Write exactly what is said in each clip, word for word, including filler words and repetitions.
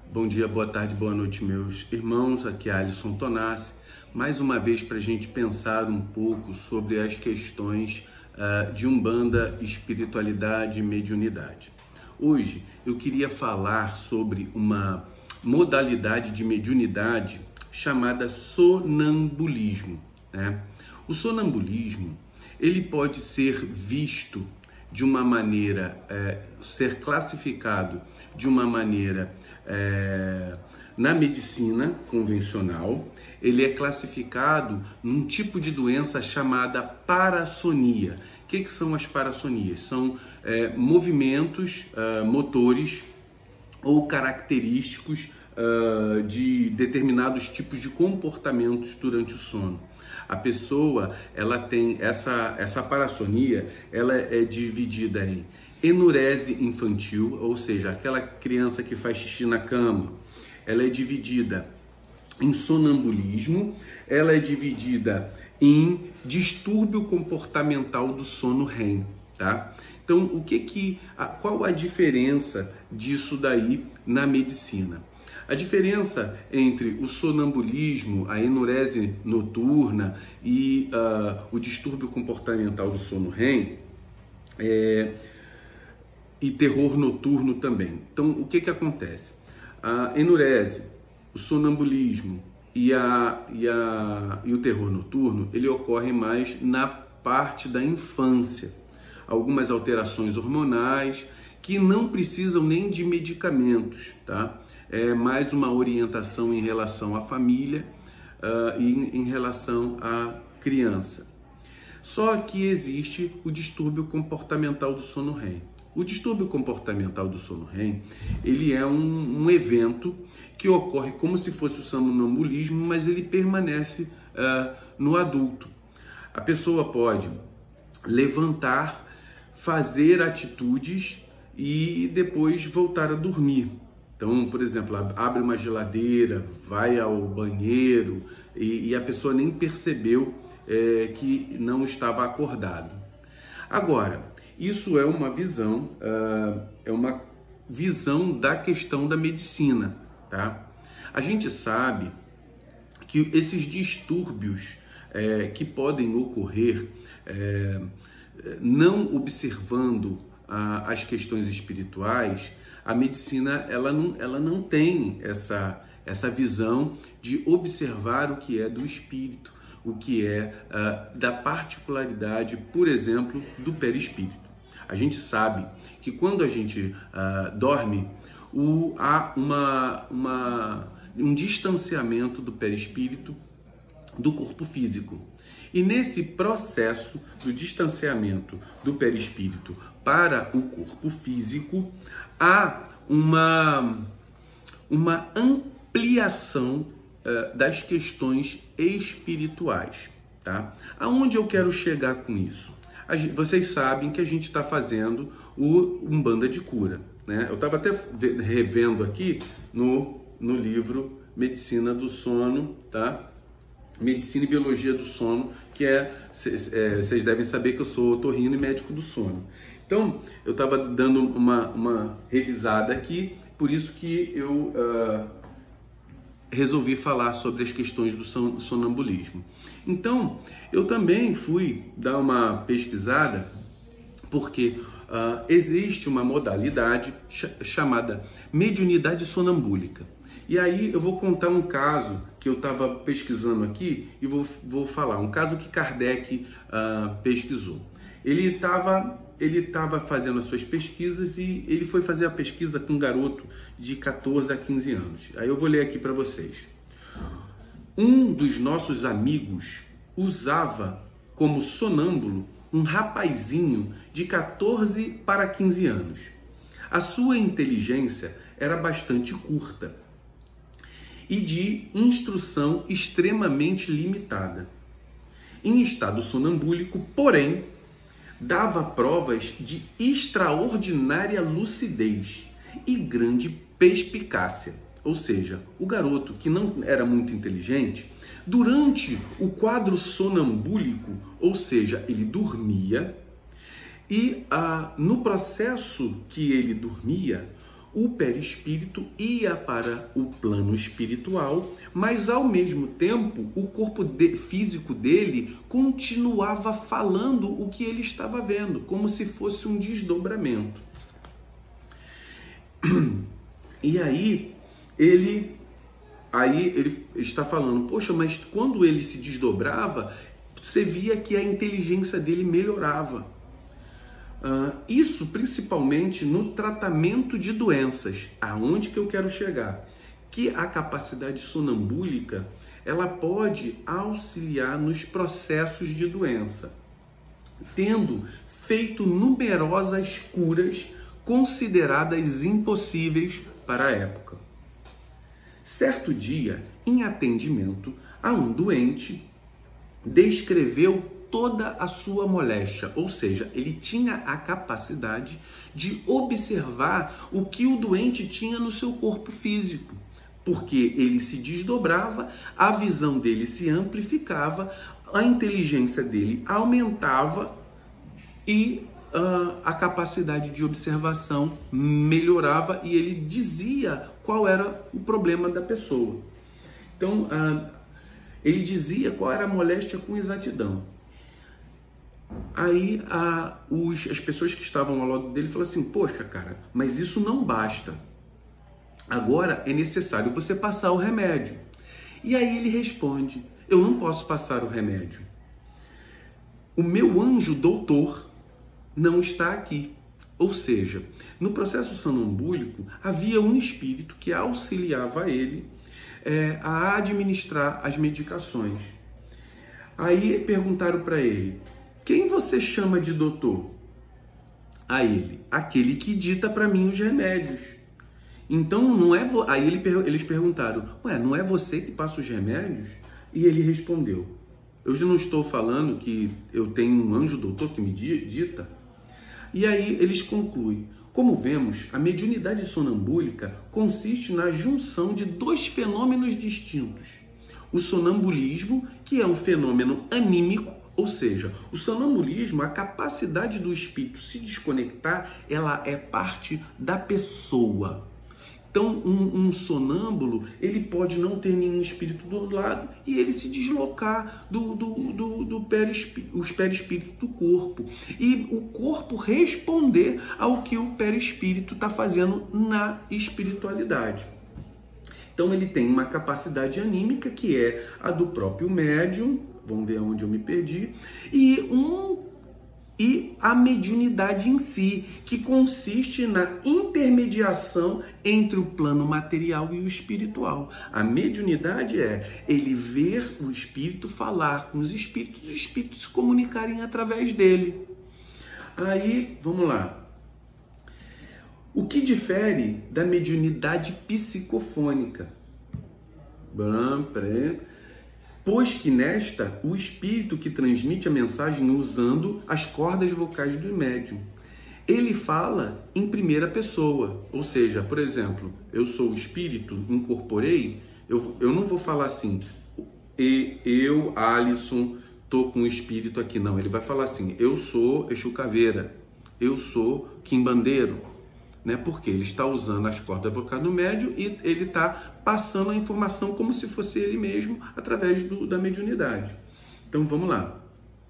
Bom dia, boa tarde, boa noite, meus irmãos. Aqui é Alisson Tonassi, mais uma vez para a gente pensar um pouco sobre as questões uh, de Umbanda, espiritualidade e mediunidade. Hoje eu queria falar sobre uma modalidade de mediunidade chamada sonambulismo, né? O sonambulismo, ele pode ser visto de uma maneira, é, ser classificado de uma maneira é, na medicina convencional. Ele é classificado num tipo de doença chamada parassonia. O que, que são as parassonias? São é, movimentos é, motores ou característicos é, de determinados tipos de comportamentos durante o sono. A pessoa, ela tem essa, essa parassonia, ela é dividida em enurese infantil, ou seja, aquela criança que faz xixi na cama. Ela é dividida em sonambulismo, ela é dividida em distúrbio comportamental do sono R E M, tá? Então, o que que, qual a diferença disso daí na medicina? A diferença entre o sonambulismo, a enurese noturna e uh, o distúrbio comportamental do sono R E M é, e terror noturno também. Então, o que que acontece? A enurese, o sonambulismo e, a, e, a, e o terror noturno, ele ocorre mais na parte da infância. Algumas alterações hormonais que não precisam nem de medicamentos, tá? É mais uma orientação em relação à família uh, e em, em relação à criança. Só que existe o distúrbio comportamental do sono R E M. O distúrbio comportamental do sono R E M, ele é um, um evento que ocorre como se fosse o sonambulismo, mas ele permanece uh, no adulto. A pessoa pode levantar, fazer atitudes e depois voltar a dormir. Então, por exemplo, abre uma geladeira, vai ao banheiro e, e a pessoa nem percebeu é, que não estava acordado. Agora, isso é uma visão, uh, é uma visão da questão da medicina, tá? A gente sabe que esses distúrbios é, que podem ocorrer é, não observando uh, as questões espirituais, a medicina ela não, ela não tem essa, essa visão de observar o que é do espírito, o que é uh, da particularidade, por exemplo, do perispírito. A gente sabe que quando a gente uh, dorme, o, há uma, uma, um distanciamento do perispírito do corpo físico. E nesse processo do distanciamento do perispírito para o corpo físico, há uma, uma ampliação uh, das questões espirituais, tá? Aonde eu quero chegar com isso? A gente, vocês sabem que a gente está fazendo o Umbanda de Cura, né? Eu estava até revendo aqui no, no livro Medicina do Sono, tá? Medicina e Biologia do Sono, que é, vocês devem saber que eu sou otorrino e médico do sono. Então, eu estava dando uma, uma revisada aqui, por isso que eu uh, resolvi falar sobre as questões do son, sonambulismo. Então, eu também fui dar uma pesquisada, porque uh, existe uma modalidade ch chamada mediunidade sonambúlica. E aí eu vou contar um caso que eu estava pesquisando aqui e vou, vou falar, um caso que Kardec uh, pesquisou. Ele estava ele estava fazendo as suas pesquisas e ele foi fazer a pesquisa com um garoto de quatorze a quinze anos. Aí eu vou ler aqui para vocês. Um dos nossos amigos usava como sonâmbulo um rapazinho de quatorze para quinze anos. A sua inteligência era bastante curta e de instrução extremamente limitada. Em estado sonambúlico, porém, dava provas de extraordinária lucidez e grande perspicácia. Ou seja, o garoto que não era muito inteligente, durante o quadro sonambúlico, ou seja, ele dormia, e ah, no processo que ele dormia, o perispírito ia para o plano espiritual, mas ao mesmo tempo o corpo de, físico dele continuava falando o que ele estava vendo, como se fosse um desdobramento. E aí ele, aí ele está falando, poxa, mas quando ele se desdobrava, você via que a inteligência dele melhorava. Uh, isso principalmente no tratamento de doenças. Aonde que eu quero chegar? Que a capacidade sonambúlica, ela pode auxiliar nos processos de doença, tendo feito numerosas curas consideradas impossíveis para a época. Certo dia, em atendimento a um doente, descreveu toda a sua moléstia, ou seja, ele tinha a capacidade de observar o que o doente tinha no seu corpo físico, porque ele se desdobrava, a visão dele se amplificava, a inteligência dele aumentava e uh, a capacidade de observação melhorava e ele dizia qual era o problema da pessoa. Então, uh, ele dizia qual era a moléstia com exatidão. Aí a, os, as pessoas que estavam ao lado dele falaram assim, poxa cara, mas isso não basta. Agora é necessário você passar o remédio. E aí ele responde, eu não posso passar o remédio. O meu anjo doutor não está aqui. Ou seja, no processo sonambúlico havia um espírito que auxiliava ele é, a administrar as medicações. Aí perguntaram para ele, quem você chama de doutor? A ele, aquele que dita para mim os remédios. Então, não é... Vo... Aí ele, eles perguntaram, ué, não é você que passa os remédios? E ele respondeu, eu já não estou falando que eu tenho um anjo doutor que me dita? E aí eles concluem, como vemos, a mediunidade sonambúlica consiste na junção de dois fenômenos distintos. O sonambulismo, que é um fenômeno anímico, ou seja, o sonambulismo, a capacidade do espírito se desconectar, ela é parte da pessoa. Então, um, um sonâmbulo, ele pode não ter nenhum espírito do lado e ele se deslocar do, do, do, do perispírito, os perispíritos do corpo. E o corpo responder ao que o perispírito está fazendo na espiritualidade. Então, ele tem uma capacidade anímica, que é a do próprio médium, vamos ver onde eu me perdi, e, um, e a mediunidade em si, que consiste na intermediação entre o plano material e o espiritual. A mediunidade é ele ver o espírito falar com os espíritos, os espíritos se comunicarem através dele. Aí, vamos lá. O que difere da mediunidade psicofônica? Bom, peraí. Pois que nesta, o espírito que transmite a mensagem usando as cordas vocais do médium. Ele fala em primeira pessoa, ou seja, por exemplo, eu sou o espírito, incorporei, eu, eu não vou falar assim, e eu, Alisson, tô com o espírito aqui, não. Ele vai falar assim, eu sou Exu Caveira, eu sou Quimbandeiro, né? Porque ele está usando as cordas vocais do médium e ele está passando a informação como se fosse ele mesmo através do, da mediunidade. Então vamos lá.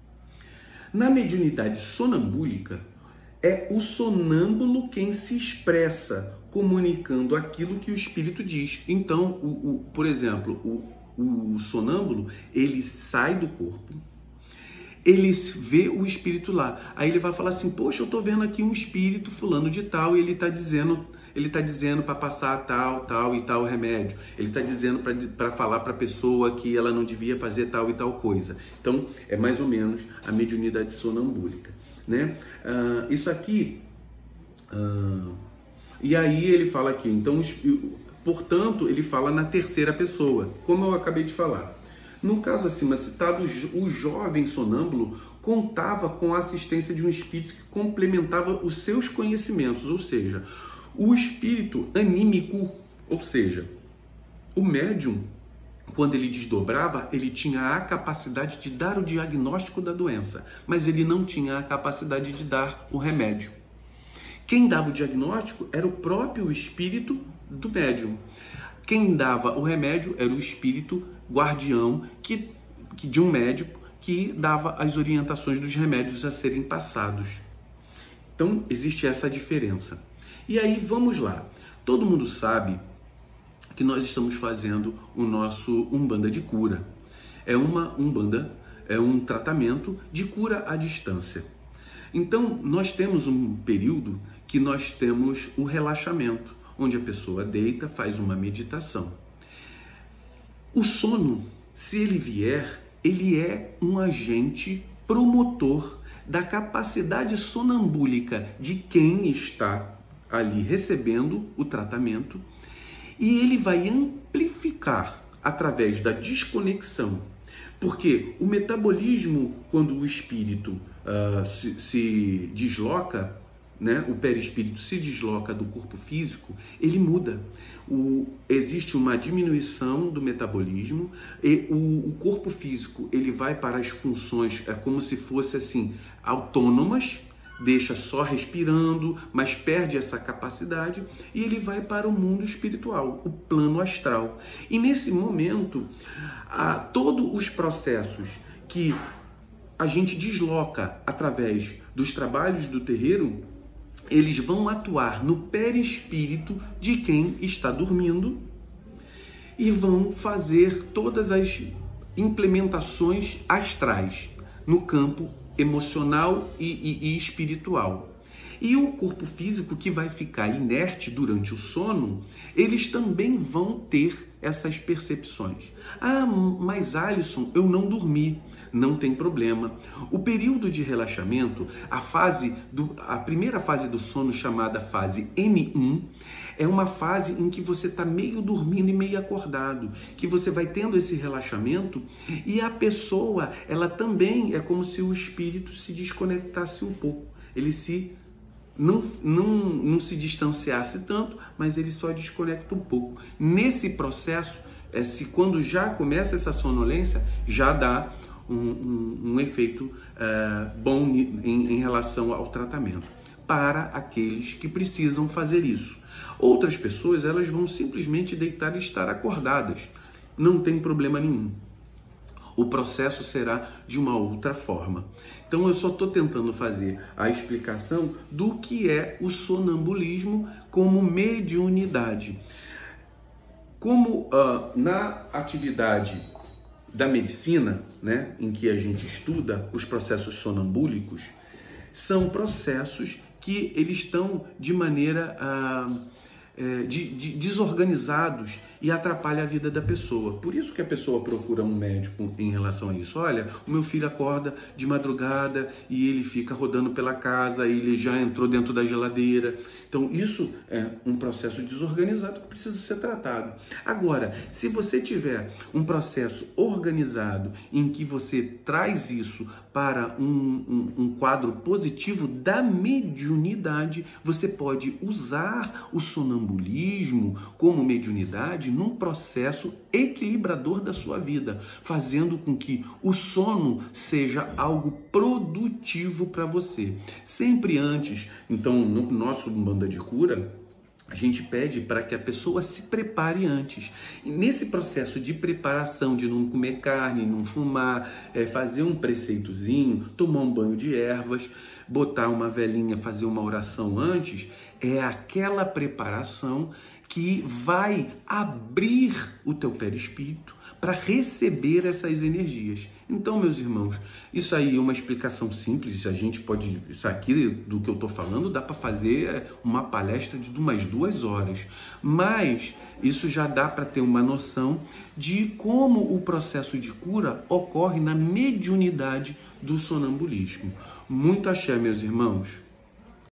Na mediunidade sonambúlica, é o sonâmbulo quem se expressa, comunicando aquilo que o espírito diz. Então, o, o, por exemplo, o, o sonâmbulo, ele sai do corpo, ele vê o espírito lá. Aí ele vai falar assim, poxa, eu tô vendo aqui um espírito fulano de tal e ele tá dizendo, ele tá dizendo para passar tal, tal e tal remédio. Ele tá dizendo para falar para a pessoa que ela não devia fazer tal e tal coisa. Então, é mais ou menos a mediunidade sonambúlica, né? Uh, isso aqui... Uh, e aí ele fala aqui, então, portanto, ele fala na terceira pessoa, como eu acabei de falar. No caso acima citado, o jovem sonâmbulo contava com a assistência de um espírito que complementava os seus conhecimentos, ou seja, o espírito anímico, ou seja, o médium, quando ele desdobrava, ele tinha a capacidade de dar o diagnóstico da doença, mas ele não tinha a capacidade de dar o remédio. Quem dava o diagnóstico era o próprio espírito do médium. Quem dava o remédio era o espírito guardião que, que, de um médico que dava as orientações dos remédios a serem passados. Então, existe essa diferença. E aí, vamos lá. Todo mundo sabe que nós estamos fazendo o nosso Umbanda de cura. É uma Umbanda, é um tratamento de cura à distância. Então, nós temos um período que nós temos o relaxamento, onde a pessoa deita, faz uma meditação. O sono, se ele vier, ele é um agente promotor da capacidade sonambúlica de quem está ali recebendo o tratamento, e ele vai amplificar através da desconexão, porque o metabolismo, quando o espírito uh, se, se desloca, né, o perispírito se desloca do corpo físico, ele muda. O, existe uma diminuição do metabolismo e o, o corpo físico ele vai para as funções, é como se fosse assim, autônomas, deixa só respirando, mas perde essa capacidade e ele vai para o mundo espiritual, o plano astral. E nesse momento, a, todos os processos que a gente desloca através dos trabalhos do terreiro, eles vão atuar no perispírito de quem está dormindo e vão fazer todas as implementações astrais no campo emocional e, e, e espiritual. E o corpo físico, que vai ficar inerte durante o sono, eles também vão ter essas percepções. Ah, mas Alisson, eu não dormi. Não tem problema. O período de relaxamento, a fase do, a primeira fase do sono, chamada fase N um, é uma fase em que você está meio dormindo e meio acordado, que você vai tendo esse relaxamento e a pessoa, ela também é como se o espírito se desconectasse um pouco. Ele se Não, não, não se distanciasse tanto, mas ele só desconecta um pouco. Nesse processo, é, se quando já começa essa sonolência, já dá um, um, um efeito é, bom em, em relação ao tratamento, para aqueles que precisam fazer isso. Outras pessoas, elas vão simplesmente deitar e estar acordadas. Não tem problema nenhum. O processo será de uma outra forma. Então eu só estou tentando fazer a explicação do que é o sonambulismo como mediunidade. Como uh, na atividade da medicina, né, em que a gente estuda os processos sonambúlicos, são processos que eles estão de maneira uh, De, de, desorganizados e atrapalha a vida da pessoa. Por isso que a pessoa procura um médico em relação a isso. Olha, o meu filho acorda de madrugada e ele fica rodando pela casa, ele já entrou dentro da geladeira. Então isso é um processo desorganizado que precisa ser tratado. Agora, se você tiver um processo organizado em que você traz isso para um, um, um quadro positivo da mediunidade, você pode usar o sonambulismo como mediunidade num processo equilibrador da sua vida, fazendo com que o sono seja algo produtivo para você. Sempre antes, então, no nosso Umbanda de Cura, a gente pede para que a pessoa se prepare antes. E nesse processo de preparação, de não comer carne, não fumar, é, fazer um preceitozinho, tomar um banho de ervas, botar uma velinha, fazer uma oração antes, é aquela preparação que vai abrir o teu perispírito para receber essas energias. Então, meus irmãos, isso aí é uma explicação simples, a gente pode, isso aqui do que eu estou falando, dá para fazer uma palestra de umas duas horas, mas isso já dá para ter uma noção de como o processo de cura ocorre na mediunidade do sonambulismo. Muito axé, meus irmãos.